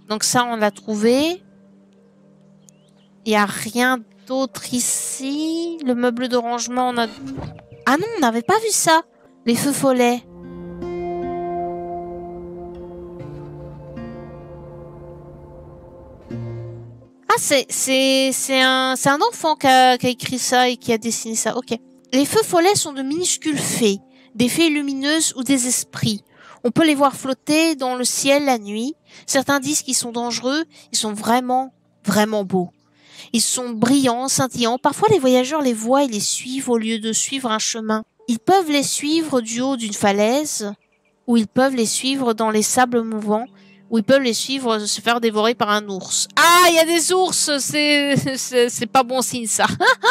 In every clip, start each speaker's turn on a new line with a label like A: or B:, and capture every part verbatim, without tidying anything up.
A: Donc ça, on l'a trouvé. Il n'y a rien d'autre ici. Le meuble de rangement, on a... Ah non, on n'avait pas vu ça. Les feux follets. Ah, c'est c'est c'est un c'est un enfant qui a, qui a écrit ça et qui a dessiné ça. Ok. Les feux follets sont de minuscules fées, des fées lumineuses ou des esprits. On peut les voir flotter dans le ciel la nuit. Certains disent qu'ils sont dangereux. Ils sont vraiment, vraiment beaux. Ils sont brillants, scintillants. Parfois, les voyageurs les voient et les suivent au lieu de suivre un chemin. Ils peuvent les suivre du haut d'une falaise, ou ils peuvent les suivre dans les sables mouvants, ou ils peuvent les suivre se faire dévorer par un ours. Ah, il y a des ours, c'est c'est c'est pas bon signe ça.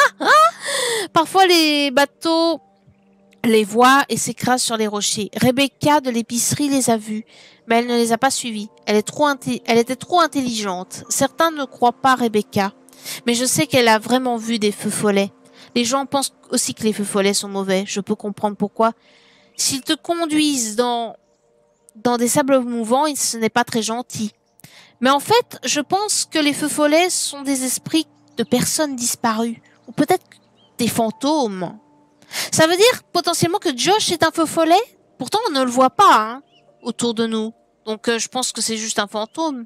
A: Parfois, les bateaux les voient et s'écrasent sur les rochers. Rebecca de l'épicerie les a vus, mais elle ne les a pas suivis. Elle est trop inté- elle était trop intelligente. Certains ne croient pas Rebecca, mais je sais qu'elle a vraiment vu des feux follets. Les gens pensent aussi que les feux follets sont mauvais. Je peux comprendre pourquoi. S'ils te conduisent dans dans des sables mouvants, ce n'est pas très gentil. Mais en fait, je pense que les feux follets sont des esprits de personnes disparues, ou peut-être des fantômes. Ça veut dire potentiellement que Josh est un feu follet? Pourtant, on ne le voit pas hein, autour de nous. Donc, euh, je pense que c'est juste un fantôme.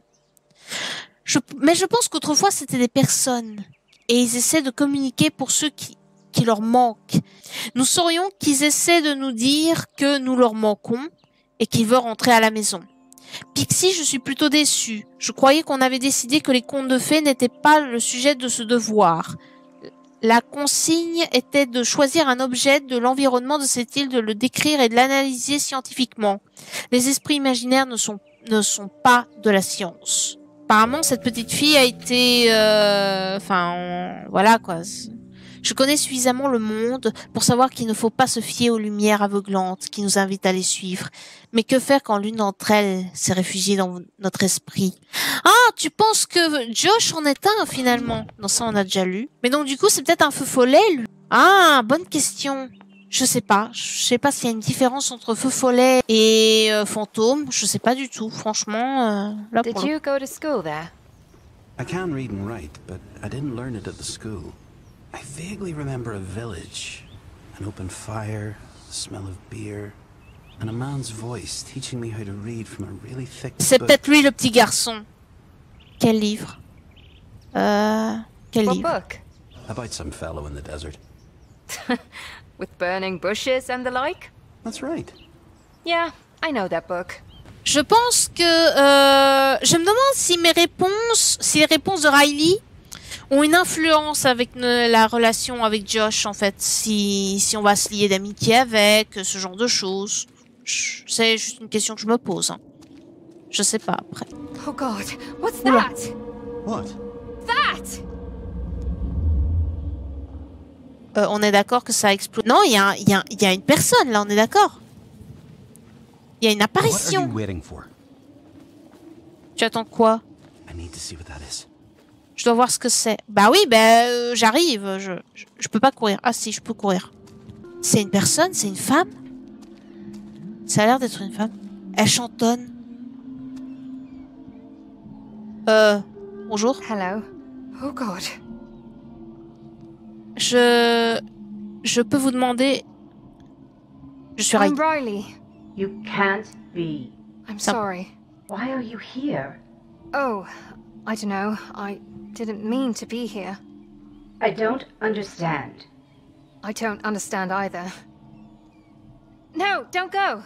A: Je, mais je pense qu'autrefois, c'était des personnes. Et ils essaient de communiquer pour ceux qui, qui leur manquent. Nous saurions qu'ils essaient de nous dire que nous leur manquons et qu'ils veulent rentrer à la maison. Pixie, je suis plutôt déçue. Je croyais qu'on avait décidé que les contes de fées n'étaient pas le sujet de ce devoir. La consigne était de choisir un objet de l'environnement de cette île, de le décrire et de l'analyser scientifiquement. Les esprits imaginaires ne sont, ne sont pas de la science. Apparemment, cette petite fille a été... Euh... Enfin, on... voilà quoi. Je connais suffisamment le monde pour savoir qu'il ne faut pas se fier aux lumières aveuglantes qui nous invitent à les suivre. Mais que faire quand l'une d'entre elles s'est réfugiée dans notre esprit? Ah, tu penses que Josh en est un finalement? Non, ça on a déjà lu. Mais donc du coup, c'est peut-être un feu follet, lui. Ah, bonne question. Je sais pas. Je sais pas s'il y a une différence entre feu follet et euh, fantôme. Je sais pas du tout, franchement. Euh, là,
B: Did
A: pour le...
B: you go to school there?
C: I can read and write, but I didn't learn it at the school. I vaguely remember a village, an open fire, the smell of beer, and a man's voice teaching me how to read from a really thick
A: C'est
C: book.
A: peut-être lui le petit garçon. Quel livre? Euh... Quel
B: What
A: livre?
B: book?
C: About some fellow in the desert.
B: With burning bushes and the like?
C: That's right.
B: Yeah, I know that book.
A: Je pense que... Euh, je me demande si mes réponses, si les réponses de Riley ont une influence avec ne, la relation avec Josh, en fait. Si, si on va se lier d'amitié avec, ce genre de choses. C'est juste une question que je me pose. Hein. Je sais pas, après.
B: Oh God, what's
A: Oula.
B: that?
C: What?
B: That!
A: Euh, on est d'accord que ça explose. Non, il y, a, y, a, y a une personne, là, on est d'accord. Il y a une
C: What are
A: apparition.
C: you waiting for?
A: Tu attends quoi?
C: I need to see what that is.
A: Je dois voir ce que c'est. Bah oui, bah euh, j'arrive. Je, je, je peux pas courir. Ah si, je peux courir. C'est une personne? C'est une femme? Ça a l'air d'être une femme. Elle chantonne. Euh... Bonjour.
B: Hello. Oh God.
A: Je... Je peux vous demander... Je suis Riley.
B: I'm Riley.
D: You can't be.
B: I'm
A: Some-
B: sorry.
D: Why are you here?
B: Oh, I don't know. I didn't mean to be here.
D: I don't understand.
B: I don't understand either. No, don't go!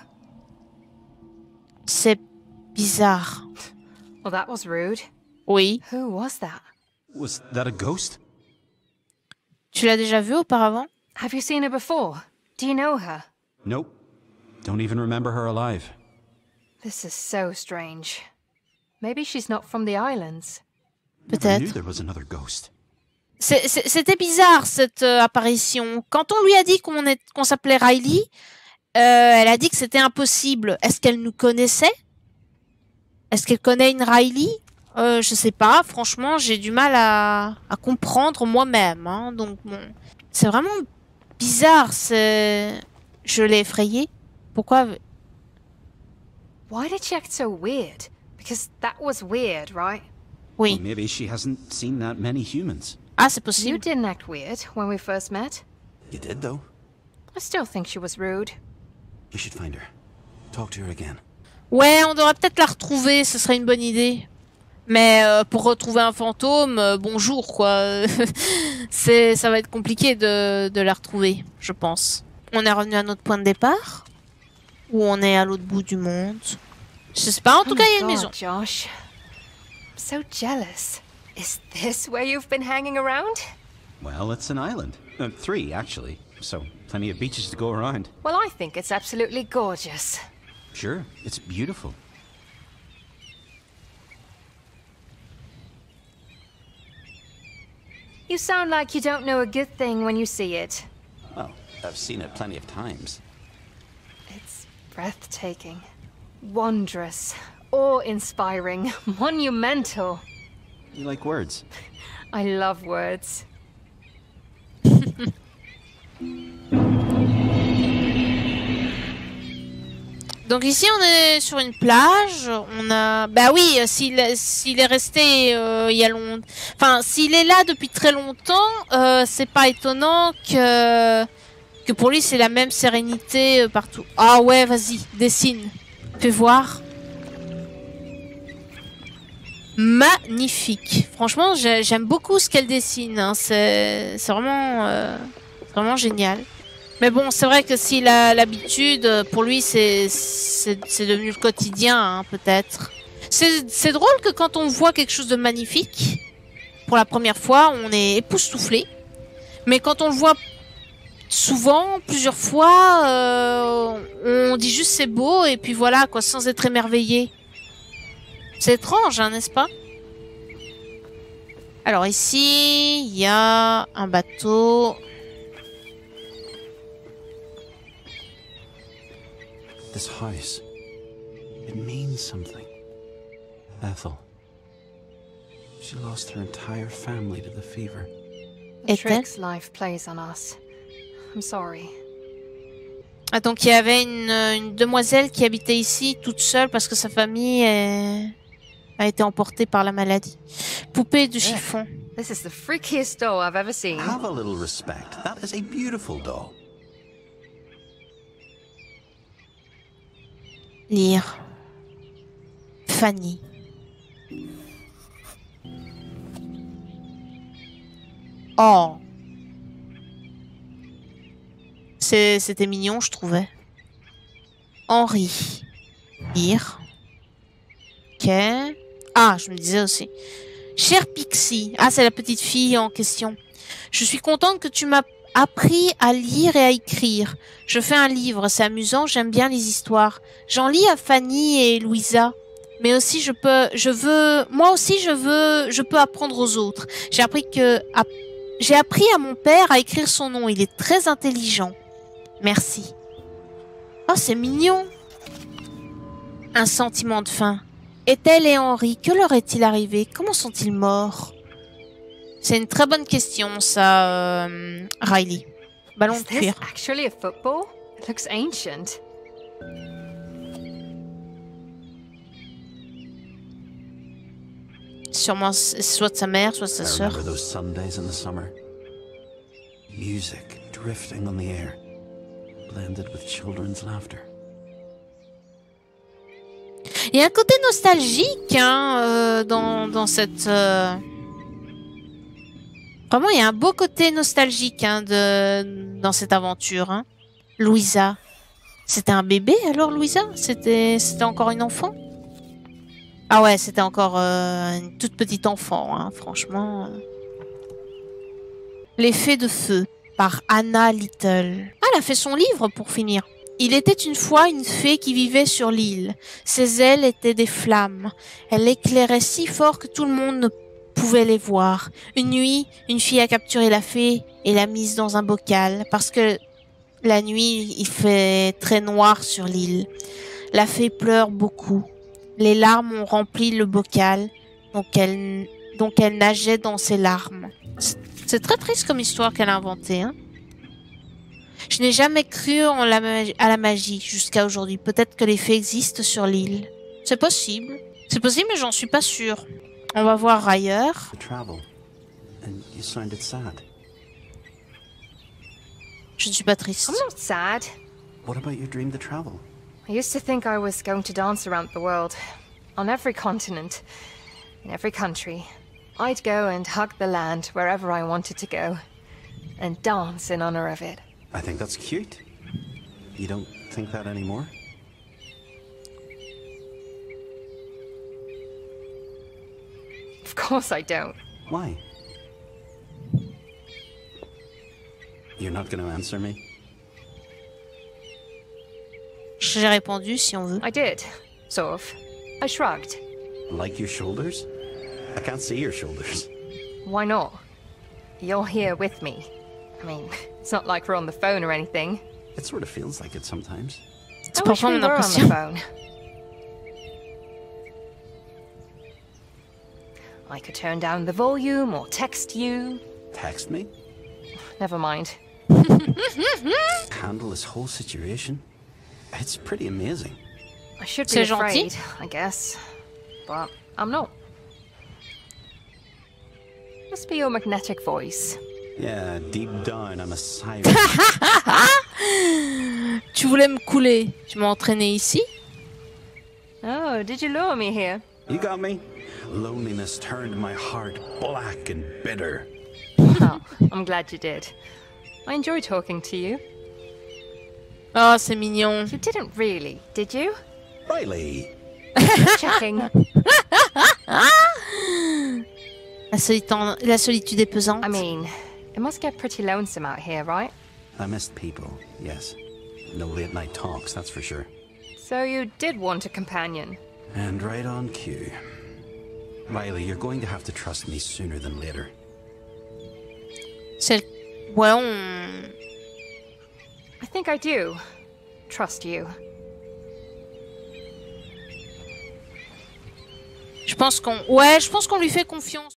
A: C'est bizarre.
B: Well, that was rude.
A: Oui.
B: Who was that?
C: Was that a ghost?
A: Tu l'as déjà vue auparavant?
B: Have you seen her before? Do you know her?
C: Nope. Don't even remember her alive.
B: This is so strange. Maybe she's not from the islands.
C: Never knew
A: Peut-être.
C: there was another ghost.
A: C'est- c'est- C'était bizarre cette euh, apparition. Quand on lui a dit qu'on est- qu'on s'appelait Riley, euh, elle a dit que c'était impossible. Est-ce qu'elle nous connaissait? Est-ce qu'elle connaît une Riley? euh, Je sais pas. Franchement, j'ai du mal à, à comprendre moi-même. Hein. Donc bon, c'est vraiment bizarre. C'est, je l'ai effrayée. Pourquoi?
B: Why did she act so weird? Because that was weird, right?
A: Oui.
C: Or maybe she hasn't seen that many humans.
A: Ah, c'est
B: You
A: possible.
B: didn't act weird when we first met.
C: You did, though.
B: I still think she was rude.
C: We should find her. Talk to her again.
A: Ouais, on devrait peut-être la retrouver, ce serait une bonne idée. Mais euh, pour retrouver un fantôme, euh, bonjour quoi. c'est, ça va être compliqué de, de la retrouver, je pense. On est revenu à notre point de départ? Ou on est à l'autre bout du monde? Je sais pas, en tout
B: Oh
A: cas
B: my
A: il y a une
B: God,
A: maison.
B: Josh. I'm so jealous. Is this where you've been hanging around?
C: Well, it's an island. Uh, three, actually. So, plenty of beaches to go around.
B: Well, I think it's absolutely gorgeous.
C: Sure, it's beautiful.
B: You sound like you don't know a good thing when you see it.
C: Well, I've seen it plenty of times.
B: It's breathtaking, wondrous, awe-inspiring, monumental.
C: You like words?
B: I love words.
A: Donc ici on est sur une plage, on a... Bah oui, s'il s'il est resté euh, il y a longtemps... Enfin, s'il est là depuis très longtemps, euh, c'est pas étonnant que... que pour lui c'est la même sérénité euh, partout. Ah ouais, vas-y, dessine. Fais voir. Magnifique. Franchement, j'aime beaucoup ce qu'elle dessine. Hein. C'est vraiment, euh, vraiment génial. Mais bon, c'est vrai que s'il a l'habitude, pour lui, c'est devenu le quotidien, hein, peut-être. C'est drôle que quand on voit quelque chose de magnifique, pour la première fois, on est époustouflé. Mais quand on le voit souvent, plusieurs fois, euh, on dit juste c'est beau, et puis voilà, quoi, sans être émerveillé. C'est étrange, hein, n'est-ce pas? Alors ici, il y a un bateau.
C: This house, it means something. Ethel. She lost her entire family to the fever.
B: The
A: Ethel?
B: tricks life plays on us. I'm sorry.
A: Ah, donc il y avait une, une demoiselle qui habitait ici toute seule parce que sa famille est... a été emportée par la maladie. Poupée de chiffon.
B: This is the freakiest doll I've ever seen.
C: Have a little respect. That is a beautiful doll.
A: Lire. Fanny. Oh. C'était mignon, je trouvais. Henri. Lire. Ok. Ah, je me disais aussi. Chère Pixie. Ah, c'est la petite fille en question. Je suis contente que tu m'as appris à lire et à écrire. Je fais un livre, c'est amusant, j'aime bien les histoires. J'en lis à Fanny et Louisa. Mais aussi, je peux, je veux, moi aussi, je veux, je peux apprendre aux autres. J'ai appris que, à, j'ai appris à mon père à écrire son nom. Il est très intelligent. Merci. Oh, c'est mignon. Un sentiment de faim. Ethel et Henri, que leur est-il arrivé? Comment sont-ils morts? C'est une très bonne question, ça, euh, Riley. Ballon de
B: Is this
A: cuir.
B: actually a football? It looks ancient.
A: Sûrement, soit de sa mère, soit de sa
C: I
A: sœur.
C: remember those Sundays in the summer. Music drifting on the air, blended with children's laughter.
A: Il y a un côté nostalgique hein, euh, dans, dans cette... Euh... Vraiment, il y a un beau côté nostalgique hein, de, dans cette aventure. Hein. Louisa. C'était un bébé alors, Louisa? C'était encore une enfant? Ah ouais, c'était encore euh, une toute petite enfant, hein, franchement. L'effet de feu, par Anna Little. Ah, elle a fait son livre pour finir. Il était une fois une fée qui vivait sur l'île. Ses ailes étaient des flammes. Elle éclairait si fort que tout le monde ne pouvait les voir. Une nuit, une fille a capturé la fée et l'a mise dans un bocal parce que la nuit, il fait très noir sur l'île. La fée pleure beaucoup. Les larmes ont rempli le bocal, donc elle, donc elle nageait dans ses larmes. C'est très triste comme histoire qu'elle a inventée, hein. Je n'ai jamais cru en la à la magie jusqu'à aujourd'hui. Peut-être que les fées existent sur l'île. C'est possible. C'est possible, mais j'en suis pas sûre. On va voir ailleurs.
C: To travel. And you sounded sad.
A: Je ne suis pas triste.
B: I'm not sad.
C: What about your dream to travel?
B: I used to think I was going to dance around the world. On every continent. In every country. I'd go and hug the land wherever I wanted to go. And dance in honor of it.
C: I think that's cute. You don't think that anymore?
B: Of course I don't.
C: Why? You're not going to answer me?
A: J'ai répondu si on veut.
B: I did. Sort of. I shrugged.
C: Like your shoulders? I can't see your shoulders.
B: Why not? You're here with me. I mean, it's not like we're on the phone or anything.
C: It sort of feels like it sometimes.
A: C'est
B: I wish
A: parfois
B: we
A: mon
B: were on the
A: impression.
B: phone. I could turn down the volume or text you.
C: Text me?
B: Never mind.
C: Handle this whole situation? It's pretty amazing.
B: I should be
A: C'est gentil.
B: afraid, I guess. But I'm not. Must be your magnetic voice.
C: Yeah, deep down I'm a siren.
A: Tu voulais me couler. Tu m'as entraîné ici.
B: Oh, did you lure me here?
C: You got me? Loneliness turned my heart black and bitter.
B: Oh, I'm glad you did. I enjoy talking to you.
A: Oh, c'est mignon.
B: You didn't really, did you?
C: Riley!
B: Checking.
A: La solitude, la solitude est pesante.
B: I mean, it must get pretty lonesome out here, right?
C: I missed people, yes. No late night talks, that's for sure.
B: So you did want a companion.
C: And right on cue. Riley, you're going to have to trust me sooner than later.
A: C'est... Ouais, on...
B: I think I do. Trust you.
A: Je pense qu'on... Ouais, je pense qu'on lui fait confiance.